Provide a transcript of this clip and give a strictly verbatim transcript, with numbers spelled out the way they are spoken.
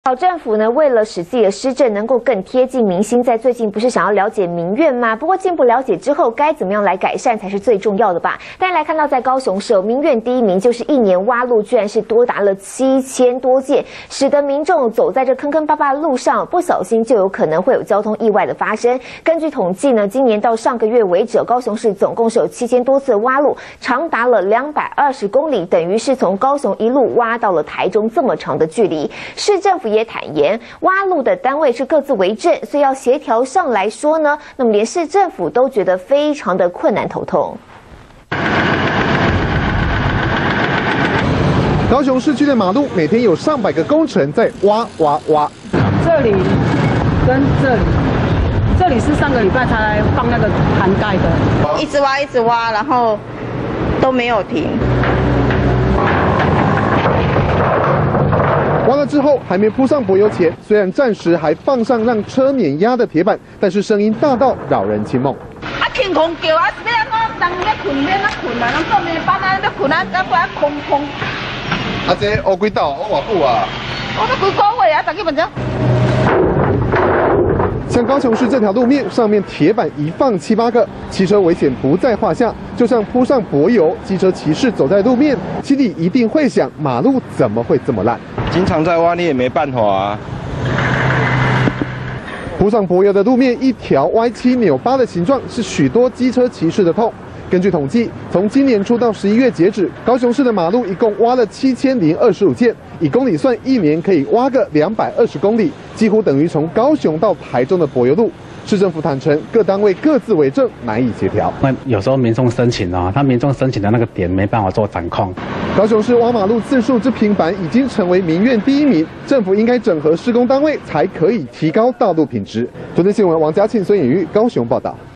好，政府呢，为了使自己的施政能够更贴近民心，在最近不是想要了解民怨吗？不过进一步了解之后，该怎么样来改善才是最重要的吧？大家来看到，在高雄市有民怨第一名，就是一年挖路居然是多达了七千多件，使得民众走在这坑坑巴巴的路上，不小心就有可能会有交通意外的发生。根据统计呢，今年到上个月为止，高雄市总共是有七千多次的挖路，长达了两百二十公里，等于是从高雄一路挖到了台中这么长的距离。市政府也坦言，挖路的单位是各自为政，所以要协调上来说呢，那么连市政府都觉得非常的困难头痛。 高雄市区的马路每天有上百个工程在挖挖挖， 这里跟这里，这里是上个礼拜才放那个涵盖的， 一直挖一直挖，然后都没有停。 挖了之后还没铺上柏油前，虽然暂时还放上让车碾压的铁板，但是声音大到扰人清梦。 啊，天空叫啊，要安怎人要困要哪困啊？人做面板啊，要困啊，赶快空空。 啊，这乌几道，乌偌久啊？ 我都几个月啊，大基本上。 像高雄市这条路面上面铁板一放七八个，汽车危险不在话下。就像铺上柏油，机车骑士走在路面，心里一定会想：马路怎么会这么烂？ 经常在挖，你也没办法啊。 铺上柏油的路面一条歪七扭八的形状，是许多机车骑士的痛。根据统计，从今年初到十一月截止，高雄市的马路一共挖了七千零二十五件，以公里算，一年可以挖个两百二十公里，几乎等于从高雄到台中的柏油路。市政府坦承，各单位各自为政，难以协调。 那有时候民众申请啊，他民众申请的那个点没办法做掌控。 高雄市挖马路次数之频繁，已经成为民怨第一名。政府应该整合施工单位，才可以提高道路品质。昨天新闻，王嘉庆、孙颖玉高雄报道。